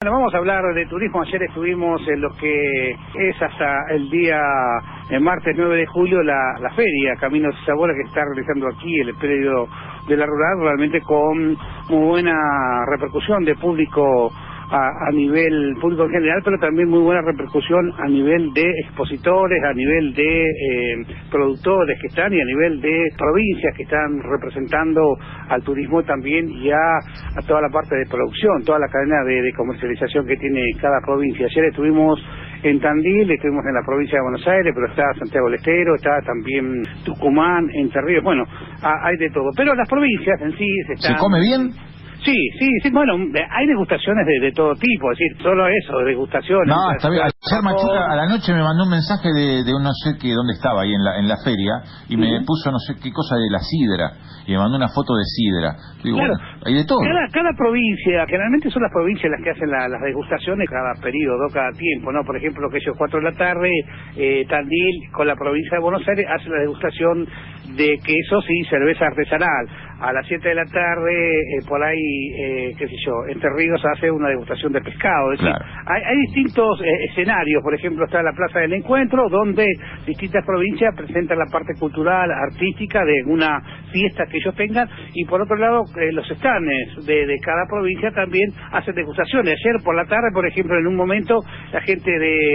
Bueno, vamos a hablar de turismo. Ayer estuvimos en lo que es hasta el día martes 9 de julio la feria Caminos y Sabores que está realizando aquí el predio de la Rural, realmente con muy buena repercusión de público a nivel público en general, pero también muy buena repercusión a nivel de expositores, a nivel de productores que están y a nivel de provincias que están representando al turismo también y a toda la parte de producción, toda la cadena de comercialización que tiene cada provincia. Ayer estuvimos en Tandil, estuvimos en la provincia de Buenos Aires, pero está Santiago del Estero, está también Tucumán, Entre Ríos, bueno, hay de todo. Pero las provincias en sí ¿Se come bien? Sí, bueno, hay degustaciones de todo tipo, es decir, solo eso, degustaciones. No, está bien. Ayer Machuca a la noche me mandó un mensaje de un no sé qué, dónde estaba ahí en la feria, y me puso no sé qué cosa de la sidra, y me mandó una foto de sidra. Digo, claro, bueno, hay de todo. Cada provincia, generalmente son las provincias las que hacen las degustaciones cada periodo, cada tiempo, ¿no? Por ejemplo, que ellos 4 de la tarde, Tandil con la provincia de Buenos Aires hace la degustación de quesos y cerveza artesanal. A las 7 de la tarde, por ahí, qué sé yo, Entre Ríos hace una degustación de pescado. Es decir, hay distintos escenarios. Por ejemplo, está la Plaza del Encuentro, donde distintas provincias presentan la parte cultural, artística de una fiesta que ellos tengan, y por otro lado, los stands de cada provincia también hacen degustaciones. Ayer por la tarde, por ejemplo, en un momento, la gente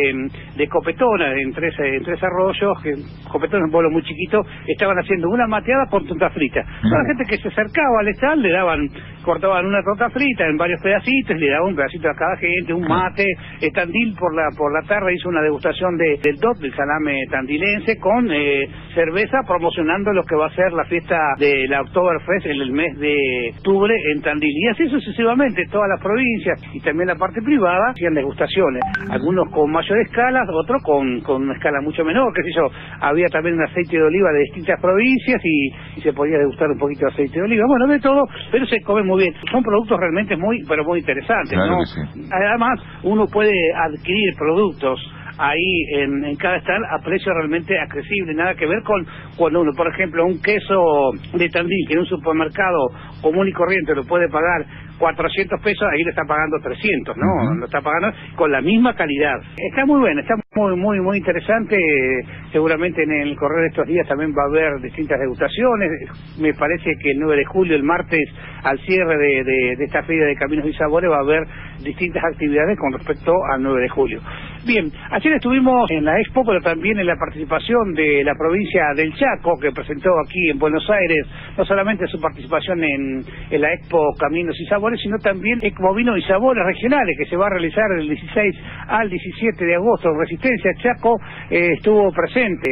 de Copetona, en Tres Arroyos, que Copetona es un pueblo muy chiquito, estaban haciendo una mateada con torta frita. La gente que se acercaba al stand cortaban una torta frita en varios pedacitos, le daban un pedacito a cada gente, un mate. Tandil por la tarde hizo una degustación del DOT, del salame tandilense, con cerveza, promocionando lo que va a ser la fiesta de la Oktoberfest en el mes de octubre en Tandil. Y así sucesivamente, todas las provincias y también la parte privada hacían degustaciones, algunos con mayor escala, otros con una escala mucho menor, qué sé yo. Había también un aceite de oliva de distintas provincias y se podía degustar un poquito de aceite de oliva, bueno, de todo, pero se come muy bien. Son productos realmente muy interesantes, claro, ¿no? Que sí. Además, uno puede adquirir productos ahí en cada stand a precio realmente accesible, nada que ver con cuando uno, por ejemplo, un queso de Tandil que en un supermercado común y corriente lo puede pagar 400 pesos, ahí le está pagando 300, ¿no? Lo está pagando con la misma calidad. Está muy bueno, está muy interesante. Seguramente en el correr de estos días también va a haber distintas degustaciones. Me parece que el 9 de julio, el martes, al cierre de esta feria de Caminos y Sabores, va a haber distintas actividades con respecto al 9 de julio. Bien, ayer estuvimos en la Expo, pero también en la participación de la provincia del Chaco, que presentó aquí en Buenos Aires, no solamente su participación en la Expo Caminos y Sabores, sino también Expo Vino y Sabores Regionales, que se va a realizar del 16 al 17 de agosto. Resistencia Chaco estuvo presente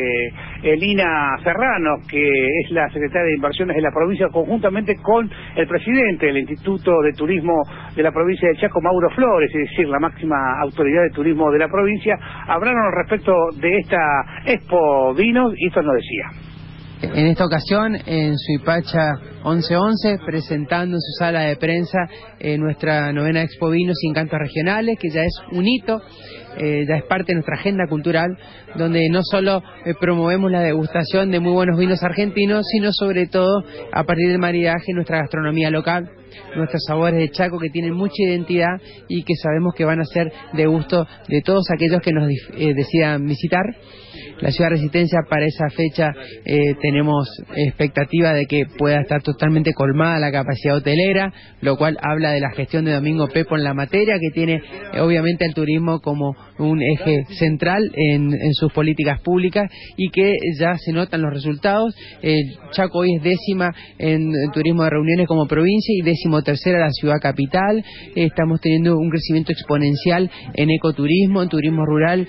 Lina Serrano, que es la secretaria de Inversiones de la provincia, conjuntamente con el presidente del Instituto de Turismo de la provincia de Chaco, Mauro Flores, es decir, la máxima autoridad de turismo de la provincia. Hablaron al respecto de esta Expo Vinos y esto nos decía. En esta ocasión, en Suipacha 1111, presentando en su sala de prensa nuestra novena Expo Vinos y Encantos Regionales, que ya es un hito, ya es parte de nuestra agenda cultural, donde no solo promovemos la degustación de muy buenos vinos argentinos, sino sobre todo, a partir del maridaje, nuestra gastronomía local, nuestros sabores de Chaco, que tienen mucha identidad y que sabemos que van a ser de gusto de todos aquellos que nos decidan visitar. La ciudad de Resistencia, para esa fecha tenemos expectativa de que pueda estar totalmente colmada la capacidad hotelera, lo cual habla de la gestión de Domingo Pepo en la materia, que tiene obviamente el turismo como un eje central en sus políticas públicas y que ya se notan los resultados. Chaco hoy es 10ª en turismo de reuniones como provincia y 13ª la ciudad capital. Estamos teniendo un crecimiento exponencial en ecoturismo, en turismo rural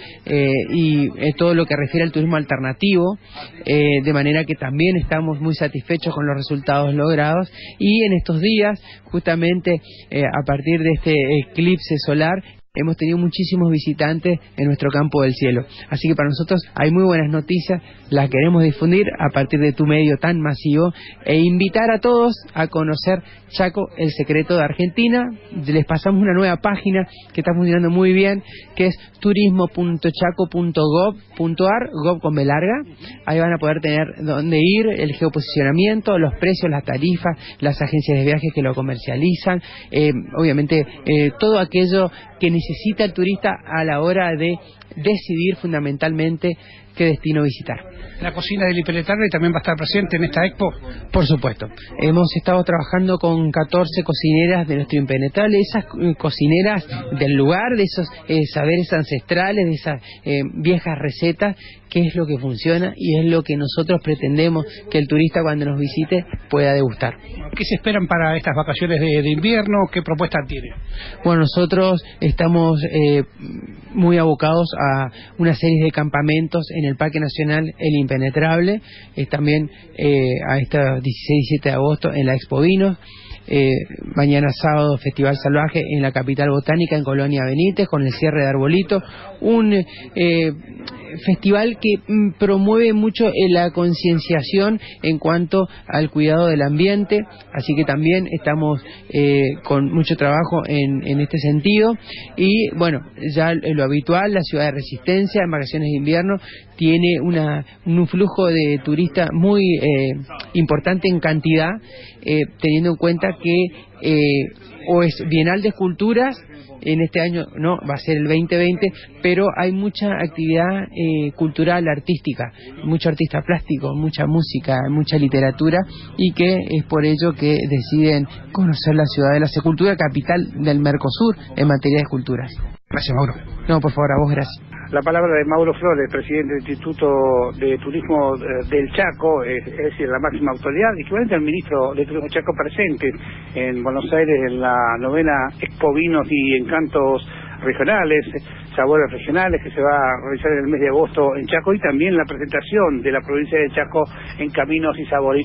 y todo lo que refiere al turismo alternativo, de manera que también estamos muy satisfechos con los resultados logrados. Y en estos días, justamente a partir de este eclipse solar, hemos tenido muchísimos visitantes en nuestro campo del cielo. Así que para nosotros hay muy buenas noticias, las queremos difundir a partir de tu medio tan masivo e invitar a todos a conocer Chaco, el secreto de Argentina. Les pasamos una nueva página que está funcionando muy bien, que es turismo.chaco.gov.ar, gov con B larga. Ahí van a poder tener dónde ir, el geoposicionamiento, los precios, las tarifas, las agencias de viajes que lo comercializan, obviamente todo aquello que necesita el turista a la hora de decidir fundamentalmente qué destino visitar. ¿La cocina del Impenetrable también va a estar presente en esta expo? Por supuesto. Hemos estado trabajando con 14 cocineras de nuestro Impenetrable, esas cocineras del lugar, de esos saberes ancestrales, de esas viejas recetas, que es lo que funciona y es lo que nosotros pretendemos que el turista cuando nos visite pueda degustar. ¿Qué se esperan para estas vacaciones de invierno? ¿Qué propuesta tiene? Bueno, nosotros estamos muy abocados a una serie de campamentos en el Parque Nacional El Impenetrable, también a este 16 y 17 de agosto en la Expo Vinos. Mañana sábado Festival Salvaje en la capital botánica en Colonia Benítez con el cierre de Arbolito, un festival que promueve mucho la concienciación en cuanto al cuidado del ambiente, así que también estamos con mucho trabajo en este sentido. Y bueno, ya lo habitual, la ciudad de Resistencia en vacaciones de invierno tiene un flujo de turistas muy importante en cantidad, teniendo en cuenta que o es Bienal de Esculturas, en este año no, va a ser el 2020, pero hay mucha actividad cultural, artística, mucho artista plástico, mucha música, mucha literatura, y que es por ello que deciden conocer la ciudad de la Escultura, capital del Mercosur en materia de esculturas. Gracias, Mauro. No, por favor, a vos, gracias. La palabra de Mauro Flores, presidente del Instituto de Turismo del Chaco, es decir, la máxima autoridad, equivalente al ministro de Turismo Chaco presente en Buenos Aires en la 9ª Expo Vinos y Encantos Regionales, Sabores Regionales, que se va a realizar en el mes de agosto en Chaco, y también la presentación de la provincia de Chaco en Caminos y Sabores.